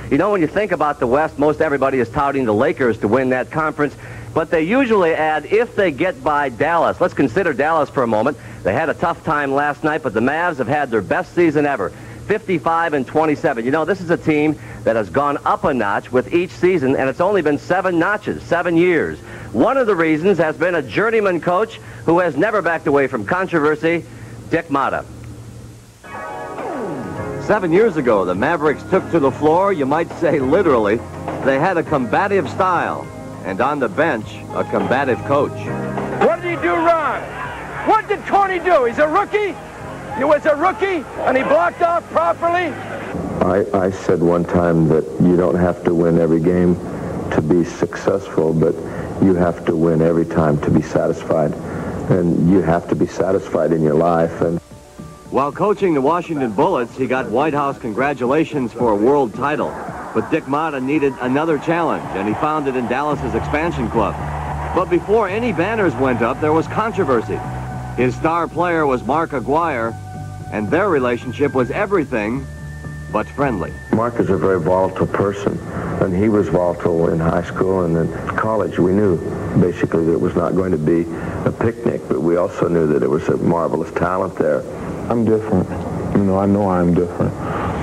You know, when you think about the West, most everybody is touting the Lakers to win that conference, but they usually add if they get by Dallas. Let's consider Dallas for a moment. They had a tough time last night, but the Mavs have had their best season ever. 55-27. You know, this is a team that has gone up a notch with each season, and it's only been 7 notches, 7 years. One of the reasons has been a journeyman coach who has never backed away from controversy, Dick Motta. 7 years ago, the Mavericks took to the floor, you might say literally. They had a combative style, and on the bench, a combative coach. What did he do wrong? What did Corny do? He's a rookie? He was a rookie, and he blocked off properly? I said one time that you don't have to win every game to be successful, but you have to win every time to be satisfied. And you have to be satisfied in your life. And while coaching the Washington Bullets, he got White House congratulations for a world title. But Dick Motta needed another challenge, and he found it in Dallas's expansion club. But before any banners went up, there was controversy. His star player was Mark Aguirre, and their relationship was everything but friendly. Mark is a very volatile person, and he was volatile in high school and in college. We knew basically that it was not going to be a picnic, but we also knew that there was a marvelous talent there. I'm different. You know I'm different.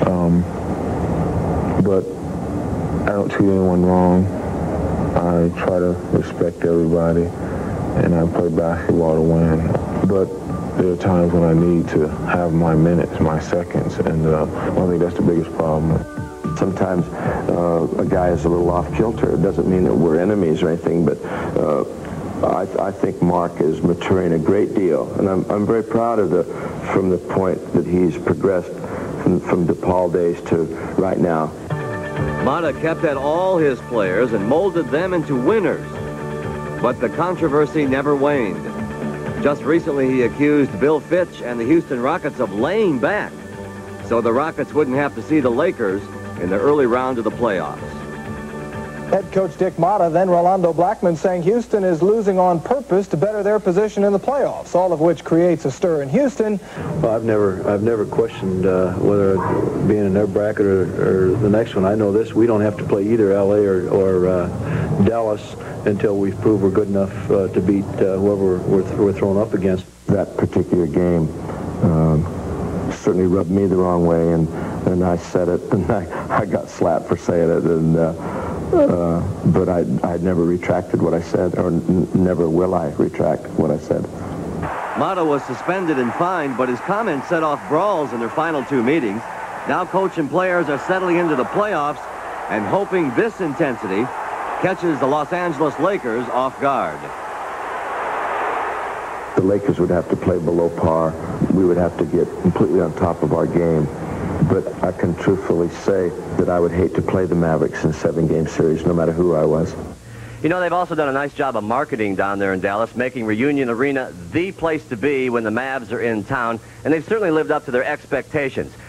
But I don't treat anyone wrong. I try to respect everybody, and I play basketball to win. But there are times when I need to have my minutes, my seconds, and I think that's the biggest problem. Sometimes a guy is a little off kilter. It doesn't mean that we're enemies or anything, but I think Mark is maturing a great deal, and I'm very proud of from the point that he's progressed from DePaul days to right now. Motta kept at all his players and molded them into winners, but the controversy never waned. Just recently, he accused Bill Fitch and the Houston Rockets of laying back so the Rockets wouldn't have to see the Lakers in the early round of the playoffs. Head coach Dick Motta, then Rolando Blackman, saying Houston is losing on purpose to better their position in the playoffs, all of which creates a stir in Houston. Well, I've never questioned whether being in their bracket or the next one. I know this: we don't have to play either LA or Dallas until we prove we're good enough to beat whoever we're thrown up against. That particular game certainly rubbed me the wrong way, and I said it, and I got slapped for saying it, and but I never retracted what I said, or never will I retract what I said. Motta was suspended and fined, but his comments set off brawls in their final 2 meetings. Now coach and players are settling into the playoffs and hoping this intensity catches the Los Angeles Lakers off guard. The Lakers would have to play below par. We would have to get completely on top of our game. But I can truthfully say that I would hate to play the Mavericks in a 7-game series, no matter who I was. You know, they've also done a nice job of marketing down there in Dallas, making Reunion Arena the place to be when the Mavs are in town, and they've certainly lived up to their expectations.